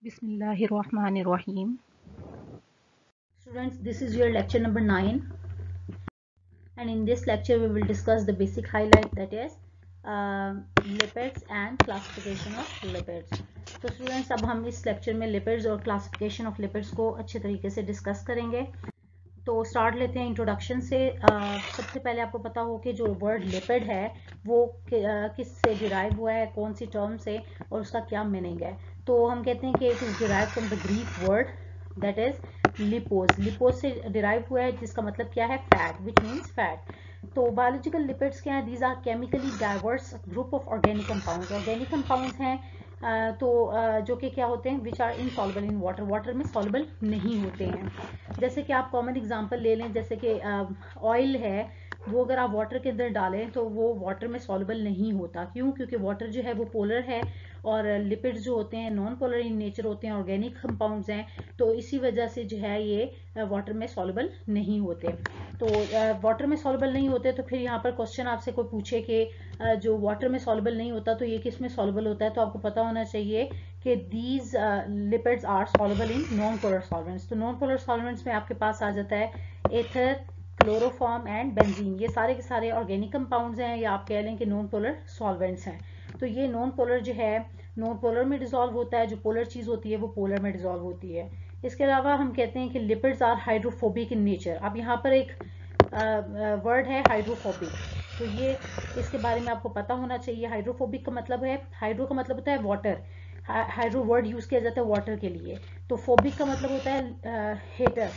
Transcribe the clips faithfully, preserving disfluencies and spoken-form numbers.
Bismillahirrahmanirrahim. Students, this is your lecture number nine, and in this lecture we will discuss the basic highlight, that is uh, lipids and classification of lipids. तो students, अब हम इस lecture में lipids और classification of lipids को अच्छे तरीके से डिस्कस करेंगे। तो स्टार्ट लेते हैं इंट्रोडक्शन से। uh, सबसे पहले आपको पता हो कि जो वर्ड लिपिड है वो कि, uh, किस से डिराइव हुआ है, कौन सी टर्म से, और उसका क्या मीनिंग है। तो हम कहते हैं कि it is derive from the Greek word that is lipos. Lipos से डिराइव हुआ है जिसका मतलब क्या है, फैट, विच मीन्स फैट। तो बायोलॉजिकल लिपिड्स क्या है, these are chemically diverse group of organic compounds. Organic compounds हैं Uh, तो uh, जो कि क्या होते हैं, which are insoluble in water, water में सॉल्युबल नहीं होते हैं। जैसे कि आप कॉमन एग्जांपल ले लें, जैसे कि ऑयल uh, है, वो अगर आप वाटर के अंदर डालें तो वो वाटर में सॉल्युबल नहीं होता। क्यों? क्योंकि वाटर जो है वो पोलर है और लिपिड्स जो होते हैं नॉन पोलर इन नेचर होते हैं, ऑर्गेनिक कंपाउंड्स हैं, तो इसी वजह से जो है ये वाटर में सॉल्युबल नहीं होते। तो वाटर में सॉल्युबल नहीं होते तो फिर यहाँ पर क्वेश्चन आपसे कोई पूछे कि जो वाटर में सॉल्युबल नहीं होता तो ये किस में सॉल्युबल होता है, तो आपको पता होना चाहिए कि these lipids are soluble in non polar solvents. तो नॉन पोलर सॉल्वेंट्स में आपके पास आ जाता है एथर, क्लोरोफॉर्म एंड बेंजीन। ये सारे के सारे ऑर्गेनिक कंपाउंड्स हैं, या आप कह लें कि नॉन पोलर सॉल्वेंट्स हैं। तो ये नॉन पोलर जो है नॉन पोलर में डिजोल्व होता है, जो पोलर चीज होती है वो पोलर में डिजोल्व होती है। इसके अलावा हम कहते हैं कि lipids are hydrophobic in nature. अब यहाँ पर एक वर्ड uh, है हाइड्रोफोबिक, तो ये इसके बारे में आपको पता होना चाहिए। हाइड्रोफोबिक का मतलब है, हाइड्रो का मतलब होता है वाटर, हाइड्रो वर्ड यूज किया जाता है वाटर के लिए। तो फोबिक का मतलब होता है हेटर।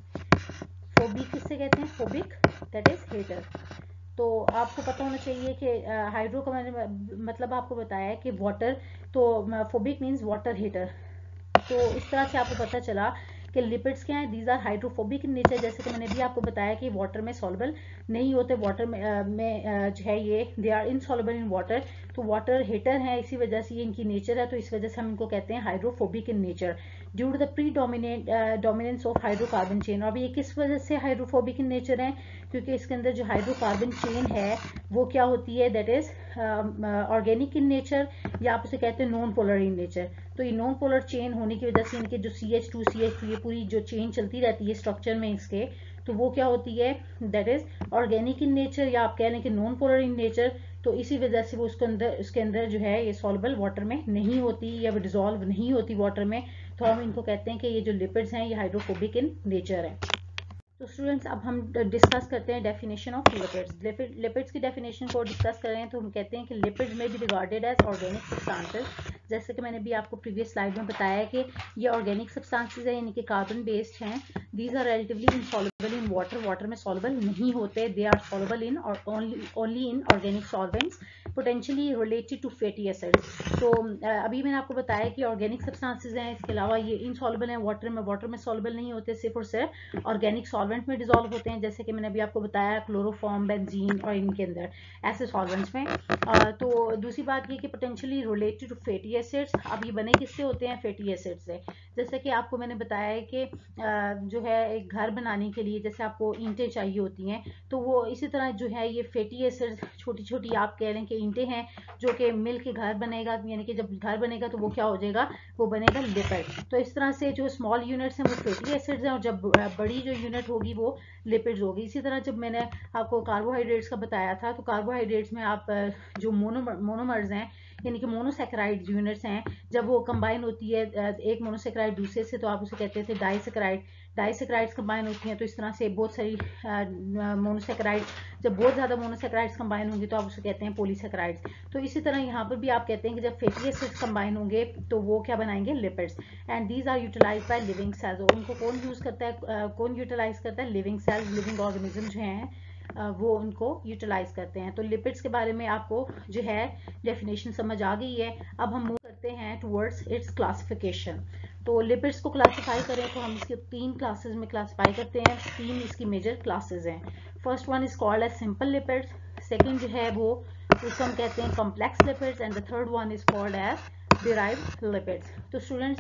फोबिक किससे कहते हैं, फोबिक दैट इज हेटर। तो आपको पता होना चाहिए कि हाइड्रो का मतलब आपको बताया है कि वाटर, तो फोबिक मीन्स वाटर हीटर। तो इस तरह से आपको पता चला कि लिपिड्स क्या है, these are hydrophobic in nature. जैसे कि मैंने भी आपको बताया कि वाटर में सॉल्युबल नहीं होते, वाटर में, आ, में आ, जो है ये they are insoluble in water. तो वाटर हीटर है, इसी वजह से ये इनकी नेचर है, तो इस वजह से हम इनको कहते हैं hydrophobic in nature due to the predominate dominance of hydrocarbon chain. अब ये किस वजह से हाइड्रोफोबिक इन नेचर है, क्योंकि इसके अंदर जो हाइड्रोकार्बन चेन है वो क्या होती है, that is organic in nature, या आप उसे कहते हैं नॉन पोलर इन नेचर। तो ये नॉन पोलर चेन होने की वजह से इनके जो C H two C H two ये पूरी जो चेन चलती रहती है स्ट्रक्चर में इसके, तो वो क्या होती है, that is organic in nature, या आप कह लें कि नॉन पोलर इन नेचर। तो इसी वजह से वो उसके अंदर उसके अंदर जो है ये सॉल्युबल वाटर में नहीं होती, या वो डिजोल्व नहीं होती वाटर में। तो हम इनको कहते हैं कि ये जो लिपिड्स हैं ये हाइड्रोफोबिक इन नेचर है। तो स्टूडेंट्स, अब हम डिस्कस करते हैं डेफिनेशन ऑफ लिपिड्स। लिपिड्स की डेफिनेशन को डिस्कस करें तो हम कहते हैं कि लिपिड्स में भी रिगार्डेड एज ऑर्गेनिक सब्सटेंसेस। जैसे कि मैंने भी आपको प्रीवियस स्लाइड में बताया है कि ये ऑर्गेनिक सब्सटेंसेस हैं, यानी कि कार्बन बेस्ड हैं। These are relatively insoluble in water, water में सॉल्युबल नहीं होते। दे आर सॉल्युबल इन और only in organic solvents potentially related to fatty acids. तो अभी मैंने आपको बताया कि ऑर्गेनिक सब्सटेंसेस हैं, इसके अलावा ये इनसॉल्युबल हैं वाटर में, वाटर में सॉल्युबल नहीं होते, सिर्फ और सिर्फ ऑर्गेनिक सॉल्वेंट में डिजोल्व होते हैं। जैसे कि मैंने अभी आपको बताया क्लोरोफॉर्म, बेंजीन और इनके अंदर ऐसे सॉल्वेंट्स में। आ, तो दूसरी बात ये कि potentially related to fatty acids. अब ये बने किससे होते हैं, फैटी एसिड से। जैसे कि आपको मैंने बताया है कि जो है एक घर बनाने के लिए जैसे आपको ईंटें चाहिए होती हैं, तो वो इसी तरह जो है ये फैटी एसिड छोटी छोटी आप कह लें कि ईंटें हैं जो कि मिल के घर बनेगा, यानी कि जब घर बनेगा तो वो क्या हो जाएगा, वो बनेगा लिपिड। तो इस तरह से जो स्मॉल यूनिट्स हैं वो फैटी एसिड्स हैं, और जब बड़ी जो यूनिट होगी वो लिपिड्स होगी। इसी तरह जब मैंने आपको कार्बोहाइड्रेट्स का बताया था, तो कार्बोहाइड्रेट्स में आप जो मोनो मोनोमर्स हैं, यानी कि मोनोसेक्राइड यूनिट्स हैं, जब वो कंबाइन होती है एक मोनोसेक्राइड दूसरे से, तो आप उसे कहते थे डाइसेक्राइड। डाइसेक्राइड्स कंबाइन होती हैं, तो इस तरह से बहुत सारी मोनोसेक्राइड, जब बहुत ज़्यादा मोनोसेक्राइड्स कंबाइन होंगी तो आप उसे कहते हैं पॉलीसेक्राइड्स। तो इसी तरह यहाँ पर भी आप कहते हैं कि जब फैटी एसिड्स कंबाइन होंगे तो वो क्या बनाएंगे, lipids. And these are utilize by living cells. उनको कौन यूज़ करता है, uh, कौन यूटिलाइज करता है, लिविंग सेल्स, लिविंग ऑर्गेनिज्म जो हैं वो उनको यूटिलाइज करते हैं। तो लिपिड्स के बारे में आपको जो है डेफिनेशन समझ आ गई है। अब हम मूव करते हैं टुवर्ड्स इट्स क्लासिफिकेशन। तो लिपिड्स को क्लासिफाई करें तो हम इसके तीन क्लासेस में क्लासिफाई करते हैं। तीन इसकी मेजर क्लासेस हैं। First one is called as simple lipids, second जो है वो उसको हम कहते हैं complex lipids, and the third one is called as derived lipids. तो स्टूडेंट्स,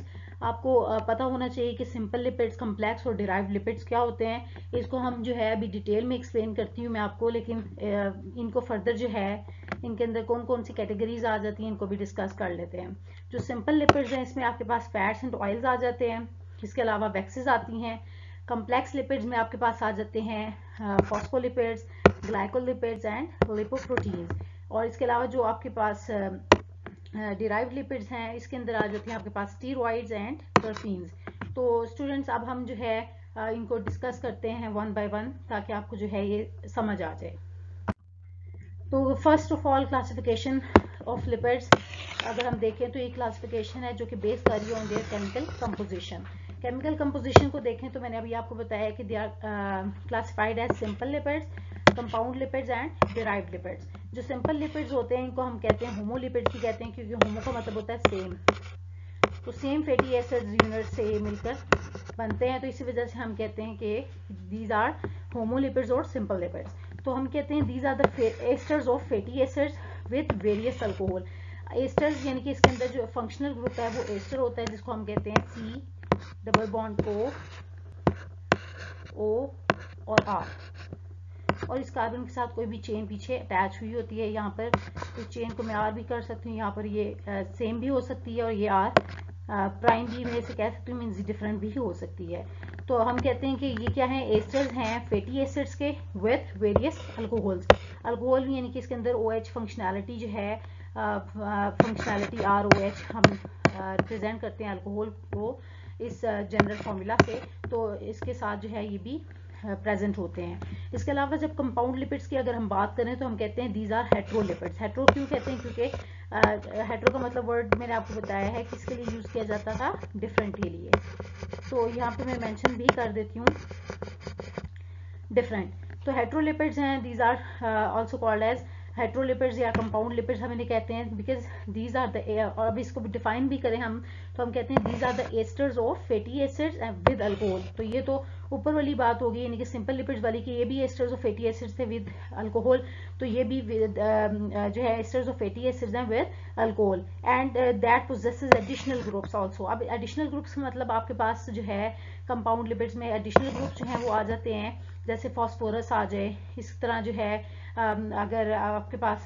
आपको पता होना चाहिए कि सिंपल लिपिड्स, कम्प्लेक्स और डिराइव्ड लिपिड्स क्या होते हैं। इसको हम जो है अभी डिटेल में एक्सप्लेन करती हूँ मैं आपको, लेकिन इनको फर्दर जो है इनके अंदर कौन कौन सी कैटेगरीज आ जाती हैं इनको भी डिस्कस कर लेते हैं। जो सिंपल लिपिड्स हैं इसमें आपके पास फैट्स एंड ऑयल्स आ जाते हैं, इसके अलावा वैक्सेस आती हैं। कम्प्लेक्स लिपिड्स में आपके पास आ जाते हैं फॉस्फोलिपिड्स, ग्लाइकोलिपिड्स एंड लिपोप्रोटीन्स। और इसके अलावा जो आपके पास डिराइव्ड लिपिड्स हैं इसके अंदर आ जाते हैं आपके पास स्टीरॉइड्स एंड टर्पीन्स। तो स्टूडेंट्स अब हम जो है इनको डिस्कस करते हैं वन बाय वन ताकि आपको जो है ये समझ आ जाए। तो first of all classification of lipids अगर हम देखें तो ये क्लासिफिकेशन है जो कि बेस्ड कर रही है on their chemical composition. Chemical composition को देखें तो मैंने अभी आपको बताया कि they are classified as simple lipids, compound lipids and derived lipids. जो सिंपल लिपिड्स होते हैं इनको हम कहते हैं होमोलिपिड्स भी कहते हैं, क्योंकि होमो का मतलब होता है सेम, तो सेम फैटी एसिड्स यूनिट से मिलकर बनते हैं, तो इसी वजह से हम कहते हैं कि दीज आर होमोलिपिड्स और सिंपल लिपिड्स। तो हम कहते हैं these are the esters of fatty acids with various alcohol. Esters यानी कि इसके अंदर जो फंक्शनल ग्रुप है वो एस्टर होता है, जिसको हम कहते हैं सी डबल बॉन्ड ओ ओ और आर, और इस कार्बन के साथ कोई भी चेन पीछे अटैच हुई होती है। यहाँ पर इस चेन को मैं आर भी कर सकती हूँ, यहाँ पर ये सेम भी हो सकती है और ये आर प्राइम भी मैं इसे कह सकती हूँ, मीन्स डिफरेंट भी हो सकती है। तो हम कहते हैं कि ये क्या है, एस्टर्स हैं फैटी एसिड्स के विथ वेरियस अल्कोहल्स। अल्कोहल यानी कि इसके अंदर ओ एच फंक्शनैलिटी जो है, फंक्शनैलिटी आर ओ एच हम रिप्रेजेंट करते हैं अल्कोहल को इस जनरल फॉर्मूला से, तो इसके साथ जो है ये भी प्रेजेंट होते हैं। इसके अलावा जब कंपाउंड लिपिड्स की अगर हम बात करें तो हम कहते हैं दीज आर हेट्रोलिपिड्स। हेट्रो क्यों कहते हैं, क्योंकि हेट्रो का मतलब वर्ड मैंने आपको बताया है किसके लिए यूज किया जाता था, डिफरेंट के लिए। तो यहाँ पे मैं मेंशन भी कर देती हूँ डिफरेंट। तो हेट्रोलिपिड्स हैं, these are also called as heterolipids या कंपाउंड लिपिड्स हम इन्हें कहते हैं, बिकॉज दीज आर द, और अब इसको डिफाइन भी करें हम तो हम कहते हैं these are the esters of fatty acids with alcohol. तो ये तो ऊपर वाली बात होगी यानी कि सिंपल लिपिड्स वाली कि ये भी एस्टर्स ऑफ फैटी एसिड्स थे विद अल्कोहल, तो ये भी विद जो है एस्टर्स ऑफ फैटी एसिड्स हैं with alcohol, and that possesses additional groups also. अब एडिशनल ग्रुप्स मतलब आपके पास जो है कंपाउंड लिपिड्स में एडिशनल ग्रुप्स जो हैं वो आ जाते हैं, जैसे फास्फोरस आ जाए। इस तरह जो है अगर आपके पास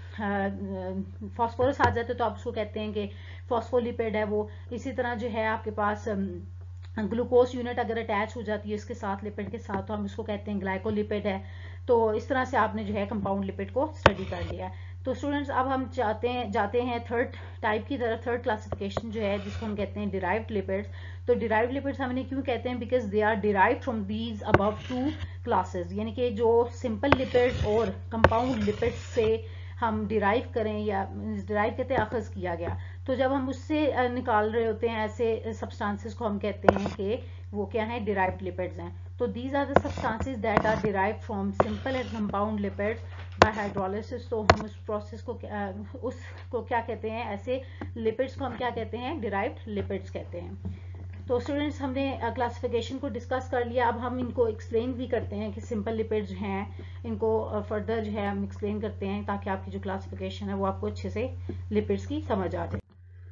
फास्फोरस आ जाते तो आप उसको कहते हैं कि फॉस्फोलिपिड है वो। इसी तरह जो है आपके पास ग्लूकोज यूनिट अगर अटैच हो जाती है इसके साथ लिपिड के साथ तो हम उसको कहते हैं ग्लाइकोलिपिड है। तो इस तरह से आपने जो है कंपाउंड लिपिड को स्टडी कर लिया। तो स्टूडेंट्स अब हम जाते हैं जाते हैं थर्ड टाइप की तरफ, थर्ड क्लासिफिकेशन जो है जिसको हम कहते हैं डिराइव्ड लिपिड्स। तो डिराइव्ड लिपिड्स हम इन्हें क्यों कहते हैं, because they are derived from these above two classes, यानी कि जो सिंपल लिपिड्स और कंपाउंड लिपिड्स से हम डिराइव करें या डिराइव कहते हैं अखज किया गया, तो जब हम उससे निकाल रहे होते हैं ऐसे सब्सटेंसेस को हम कहते हैं कि वो क्या है, डिराइव्ड लिपिड्स हैं। तो these are the substances that are derived from simple and compound lipids by hydrolysis. तो हम उस प्रोसेस को उसको क्या कहते हैं, ऐसे लिपिड्स को हम क्या कहते हैं, डिराइव्ड लिपिड्स कहते हैं। तो स्टूडेंट्स हमने क्लासिफिकेशन को डिस्कस कर लिया, अब हम इनको एक्सप्लेन भी करते हैं कि सिंपल लिपिड्स जो हैं इनको फर्दर जो है हम एक्सप्लेन करते हैं ताकि आपकी जो क्लासिफिकेशन है वो आपको अच्छे से लिपिड्स की समझ आ जाए।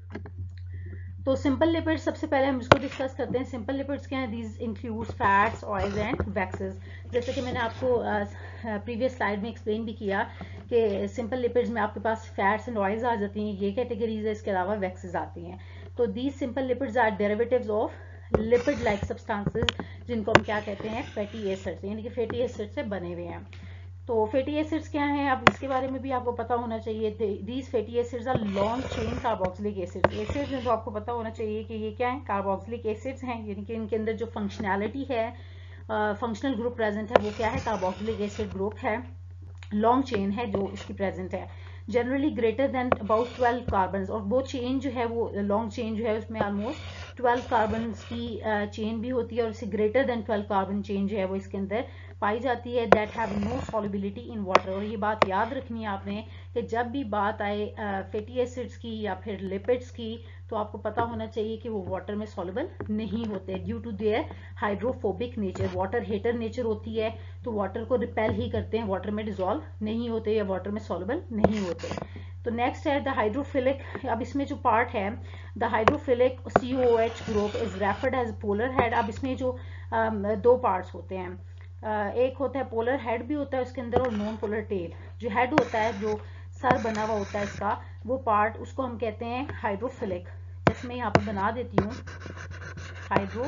तो सिंपल लिपिड्स सबसे पहले हम इसको डिस्कस करते हैं। सिंपल लिपिड्स क्या हैं, these includes fats, oils and waxes. जैसे कि मैंने आपको प्रीवियस स्लाइड में एक्सप्लेन भी किया कि सिंपल लिपिड्स में आपके पास फैट्स एंड ऑयल्स आ जाती हैं, ये कैटेगरीज है। इसके अलावा वैक्सेस आती हैं। तो these simple lipids are derivatives of lipid like substances, जिनको हम क्या कहते हैं, फैटी एसिड्स, यानी कि फैटी एसिड से बने हुए हैं। तो फैटी एसिड्स क्या हैं, अब इसके बारे में भी आपको पता होना चाहिए। These fatty acids are long chain carboxylic acids. Acids में तो आपको पता होना चाहिए कि ये क्या है, कार्बोक्सिलिक एसिड्स हैं, यानी कि इनके अंदर जो फंक्शनैलिटी है, फंक्शनल ग्रुप प्रेजेंट है वो क्या है, कार्बोक्सिलिक एसिड ग्रुप है। लॉन्ग चेन है जो इसकी प्रेजेंट है, generally greater than about twelve carbon, और वो चेन जो है वो लॉन्ग चेन जो है उसमें ऑलमोस्ट ट्वेल्व कार्बन की चेन भी होती है, और इससे greater than twelve carbon chain जो है वो इसके अंदर पाई जाती है। That have no solubility in water. और ये बात याद रखनी है आपने कि जब भी बात आए फैटी एसिड्स की या फिर लिपिड्स की, तो आपको पता होना चाहिए कि वो वाटर में सॉल्युबल नहीं होते due to their hydrophobic nature. Water hater nature होती है, तो वाटर को रिपेल ही करते हैं, वाटर में डिजोल्व नहीं होते या वाटर में सॉल्युबल नहीं होते। तो नेक्स्ट है द हाइड्रोफिलिक। अब इसमें जो पार्ट है the hydrophilic C O H group is referred as polar head. अब इसमें जो um, दो पार्ट्स होते हैं, uh, एक होता है पोलर हेड भी होता है उसके अंदर, और नॉन पोलर टेल। जो हेड होता है, जो सर बना हुआ होता है इसका, वो पार्ट उसको हम कहते हैं हाइड्रोफिलिक। जैसे मैं यहाँ पर बना देती हूँ हाइड्रो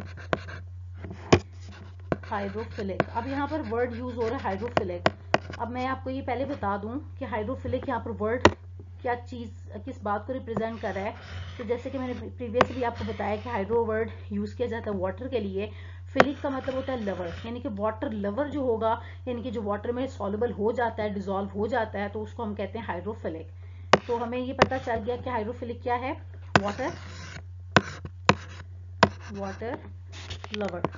हाइड्रोफिलिक। अब यहाँ पर वर्ड यूज हो रहा है हाइड्रोफिलिक। अब मैं आपको ये पहले बता दूं कि हाइड्रोफिलिक यहाँ पर वर्ड क्या चीज, किस बात को रिप्रेजेंट कर रहा है। तो जैसे कि मैंने प्रीवियसली आपको बताया कि हाइड्रो वर्ड यूज किया जाता है वाटर के लिए। फिलिक का मतलब होता है लवर, यानी कि वाटर लवर जो होगा, यानी कि जो वाटर में सॉल्युबल हो जाता है, डिजोल्व हो जाता है, तो उसको हम कहते हैं हाइड्रोफिलिक। तो हमें ये पता चल गया कि हाइड्रोफिलिक क्या है, वाटर वाटर लवर।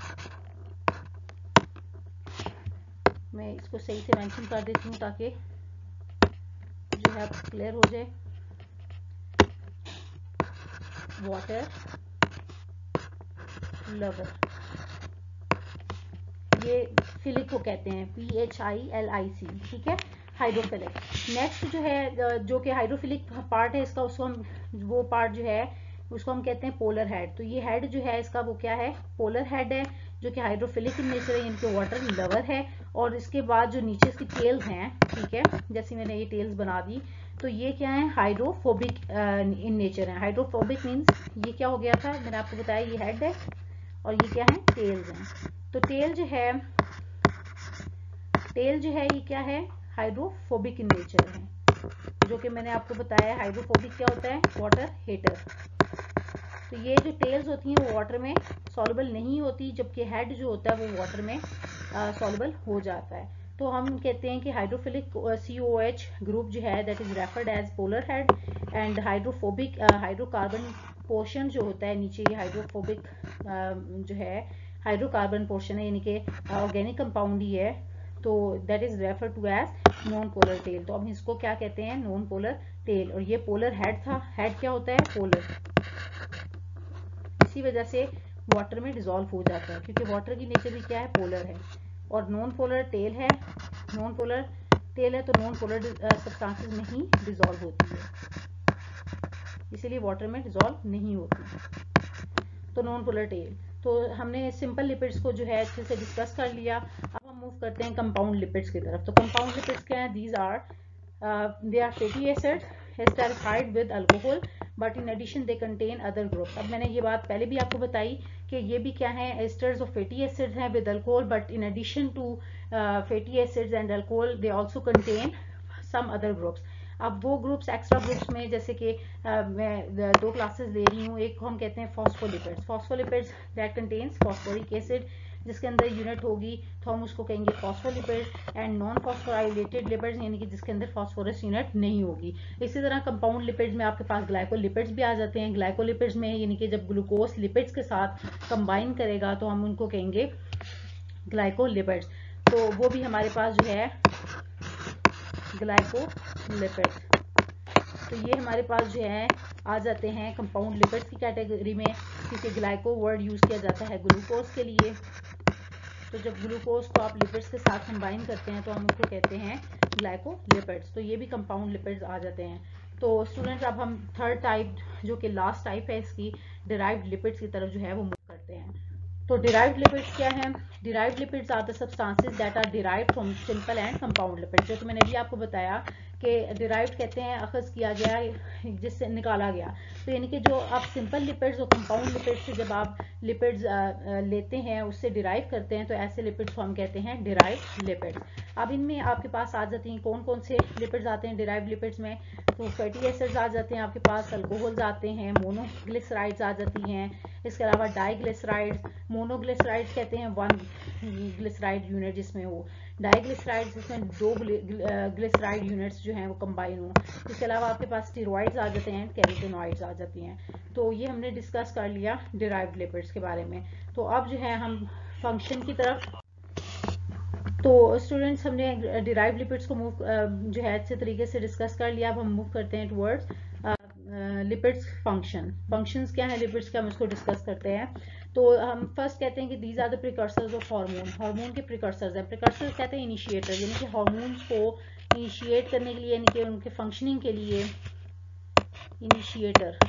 मैं इसको सही से मेंशन कर देती हूँ ताकि जो है क्लियर हो जाए। वाटर लवर, ये फिलिक को कहते हैं, P H I L I C, ठीक है, हाइड्रोफिलिक। नेक्स्ट जो है, जो कि हाइड्रोफिलिक पार्ट है इसका, उसको हम वो पार्ट जो है उसको हम कहते हैं पोलर हेड। तो ये हेड जो है इसका वो क्या है, पोलर हेड है, जो कि हाइड्रोफिलिक इन नेचर है, यानी कि वाटर लवर है। और इसके बाद जो नीचे इसकी टेल्स हैं, ठीक है, जैसे मैंने ये टेल्स बना दी, तो ये क्या है, हाइड्रोफोबिक इन नेचर है। हाइड्रोफोबिक मीन्स ये क्या हो गया था, मैंने आपको बताया ये हेड है और ये क्या है, टेल्स हैं। तो टेल जो है टेल जो है ये क्या है, हाइड्रोफोबिक इन नेचर है, जो कि मैंने आपको बताया हाइड्रोफोबिक क्या होता है, वाटर हेटर। तो ये जो टेल्स होती हैं वो वाटर में सॉल्युबल नहीं होती, जबकि हेड जो होता है वो वाटर में सॉल्युबल हो जाता है। तो हम कहते हैं कि hydrophilic C O H group जो है that is referred as polar head, and hydrophobic hydrocarbon portion जो होता है नीचे, ये हाइड्रोफोबिक जो है हाइड्रोकार्बन पोर्शन है, यानी कि ऑर्गेनिक कंपाउंड ही है, तो that is refer to as non polar tail. तो अब इसको क्या कहते हैं, नॉन पोलर टेल। और ये पोलर हेड था, हेड क्या होता है, पोलर, इसी वजह से वाटर में डिसॉल्व हो जाता है, क्योंकि वाटर की नेचर भी क्या है, पोलर है। और नॉन पोलर टेल है, नॉन पोलर टेल है तो नॉन पोलर सब्सटेंसेस में ही डिसॉल्व होती है, इसीलिए वाटर में डिसॉल्व नहीं होती। तो नॉन पोलर टेल। तो हमने सिंपल लिपिड्स को जो है अच्छे से डिस्कस कर लिया। अब हम मूव करते हैं कंपाउंड लिपिड्स की तरफ। तो कंपाउंड लिपिड्स क्या है, these are they are fatty acid esterified with alcohol, but in addition they contain other groups. अब मैंने ये बात पहले भी आपको बताई कि ये भी क्या है, एस्टर्स ऑफ फैटी एसिड्स हैं with alcohol, but in addition to fatty acids and alcohol they also contain some other groups. अब वो ग्रुप्स, एक्स्ट्रा ग्रुप्स में जैसे कि मैं दो क्लासेस ले रही हूँ, एक को हम कहते हैं phospholipids. Phospholipids that contains phosphoric acid, जिसके अंदर यूनिट होगी तो हम उसको कहेंगे phospholipid. And non phosphorylated lipids, यानी कि जिसके अंदर फॉस्फोरस यूनिट नहीं होगी। इसी तरह कंपाउंड लिपिड्स में आपके पास ग्लाइकोलिपिड्स भी आ जाते हैं। ग्लाइकोलिपिड्स में यानी कि जब ग्लूकोज लिपिड्स के साथ कंबाइन करेगा तो हम उनको कहेंगे ग्लाइकोलिपिड्स। तो वो भी हमारे पास जो है ग्लाइकोलिपिड्स, तो ये हमारे पास जो है आ जाते हैं कंपाउंड लिपिड्स की कैटेगरी में, क्योंकि ग्लाइको वर्ड यूज किया जाता है ग्लूकोज के लिए। तो जब ग्लूकोज को आप लिपिड्स के साथ कंबाइन करते हैं तो हम उसको कहते हैं ग्लाइकोलिपिड्स। तो ये भी कंपाउंड लिपिड्स आ जाते हैं। तो स्टूडेंट्स अब हम थर्ड टाइप, जो कि लास्ट टाइप है इसकी, डिराइव्ड लिपिड्स की तरफ जो है वो मूव करते हैं। तो डिराइव्ड लिपिड्स क्या है, derived lipids are the substances that are derived from simple and compound lipids. जो कि मैंने भी आपको बताया कि डिराइव्ड कहते हैं अखज किया गया, जिससे निकाला गया। तो यानी कि जो आप सिंपल लिपिड्स और कंपाउंड लिपिड्स से जब आप लिपिड्स लेते हैं, उससे डिराइव करते हैं, तो ऐसे लिपिड्स को हम कहते हैं डिराइव्ड लिपिड्स। अब इनमें आपके पास आ जाती हैं कौन कौन से लिपिड्स आते हैं डिराइव्ड लिपिड्स में, तो फैटी एसिड्स आ जाते हैं आपके पास, अल्कोहल्स आते हैं, मोनोग्लिसराइड्स आ जाती हैं, इसके अलावा डाइग्लिसराइड्स। मोनोग्लिसराइड्स कहते हैं वन ग्लिसराइड यूनिट जिसमें हो, डाइग्लिसराइड्स जिसमें दो ग्लिसराइड यूनिट्स जो हैं वो कंबाइन हो। इसके अलावा आपके पास स्टेरॉइड्स आ जाते हैं, कैरोटेनॉइड्स आ जाती हैं। तो ये हमने डिस्कस कर लिया डिराइव्ड लिपिड्स के बारे में। तो अब जो है हम फंक्शन की तरफ, तो स्टूडेंट्स हमने डिराइव्ड लिपिड्स को मूव जो है अच्छे तरीके से डिस्कस कर लिया। अब हम मूव करते हैं टुवर्ड्स लिपिड्स फंक्शन। फंक्शंस क्या है लिपिड्स के, हम इसको डिस्कस करते हैं। तो हम फर्स्ट कहते हैं कि these are the precursors of hormone. Hormone के प्रिकर्सर्स हैं। प्रिकर्सर्स कहते हैं इनिशिएटर, यानी कि हार्मोन्स को इनिशिएट करने के लिए यानी कि उनके फंक्शनिंग के लिए इनिशिएटर,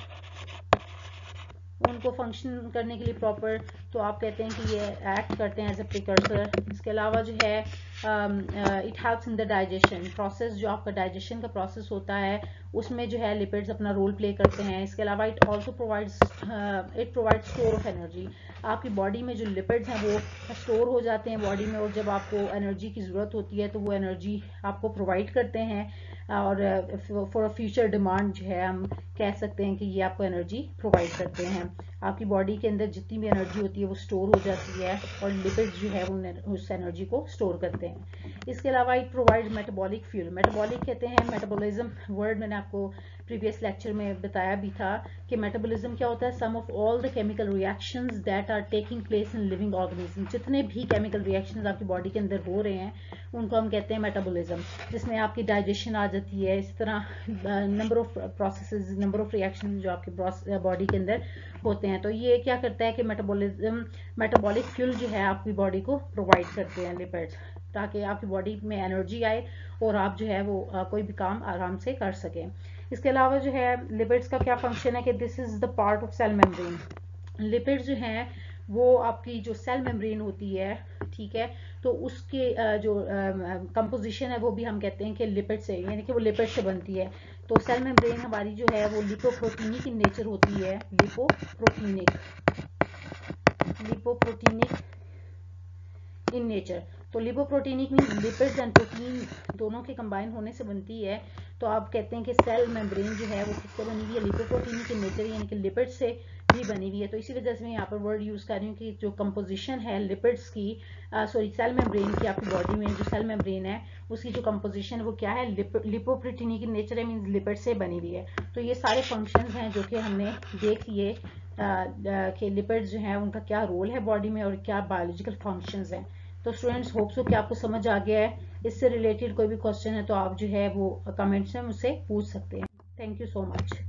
उनको फंक्शन करने के लिए प्रॉपर, तो आप कहते हैं कि ये एक्ट करते हैं एज अ प्रिकर्सर। इसके अलावा जो है it helps in the digestion process, जो आपका डाइजेशन का प्रोसेस होता है उसमें जो है लिपिड्स अपना रोल प्ले करते हैं। इसके अलावा it also provides it provides store of energy, आपकी बॉडी में जो लिपिड्स हैं वो स्टोर हो जाते हैं बॉडी में, और जब आपको एनर्जी की ज़रूरत होती है तो वो एनर्जी आपको प्रोवाइड करते हैं, और फॉर अ फ्यूचर डिमांड जो है हम कह सकते हैं कि ये आपको एनर्जी प्रोवाइड करते हैं। आपकी बॉडी के अंदर जितनी भी एनर्जी होती है वो स्टोर हो जाती है, और लिपिड्स जो है वो उस एनर्जी को स्टोर करते हैं। इसके अलावा it provide metabolic fuel, metabolic कहते हैं, मेटाबॉलिज्म वर्ड मैंने आपको प्रीवियस लेक्चर में बताया भी था कि मेटाबॉलिज्म क्या होता है, sum of all the chemical reactions that are taking place in living organism, जितने भी केमिकल रिएक्शंस आपकी बॉडी के अंदर हो रहे हैं उनको हम कहते हैं मेटाबॉलिज्म, जिसमें आपकी डाइजेशन आ जाती है। इस तरह number of processes, number of reaction जो आपके बॉडी के अंदर होते हैं, तो ये क्या करता है कि मेटाबॉलिज्म मेटाबॉलिक फ्यूल जो है आपकी बॉडी को प्रोवाइड करते हैं लिपिड्स, ताकि आपकी बॉडी में एनर्जी आए और आप जो है वो आ, कोई भी काम आराम से कर सकें। इसके अलावा जो है लिपिड्स का क्या फंक्शन है कि this is the part of cell membrane, lipids जो हैं वो आपकी जो सेल मेम्ब्रेन होती है, ठीक है, तो उसके जो कंपोजिशन है वो भी हम कहते हैं कि लिपिड से, यानी कि वो लिपिड से बनती है। तो सेल मेम्ब्रेन हमारी जो है वो लिपोप्रोटीनिक इन नेचर होती है, लिपोप्रोटीनिक लिपोप्रोटीनिक इन नेचर। तो lipoproteinic means lipids and protein दोनों के कंबाइन होने से बनती है। तो आप कहते हैं कि सेल मेम्ब्रेन जो है वो किससे बनी हुई है, लिपोप्रोटीनिक इन नेचर, यानी कि लिपिड से भी बनी हुई है। तो इसी वजह से मैं यहाँ पर वर्ड यूज कर रही हूँ कि जो कंपोजिशन है लिपिड्स की, सॉरी सेल मेम्ब्रेन की, आपकी बॉडी में जो सेल मेम्ब्रेन है उसकी जो कंपोजिशन वो क्या है, लिप, लिपोप्रोटीनिक इन नेचर है, मींस लिपिड से बनी हुई है। तो ये सारे फंक्शंस हैं जो कि हमने देख लिए कि लिपिड्स जो हैं उनका क्या रोल है बॉडी में और क्या बायोलॉजिकल फंक्शंस हैं। तो स्टूडेंट्स होप सो कि आपको समझ आ गया है। इससे रिलेटेड कोई भी क्वेश्चन है तो आप जो है वो कमेंट्स में मुझसे पूछ सकते हैं। Thank you so much.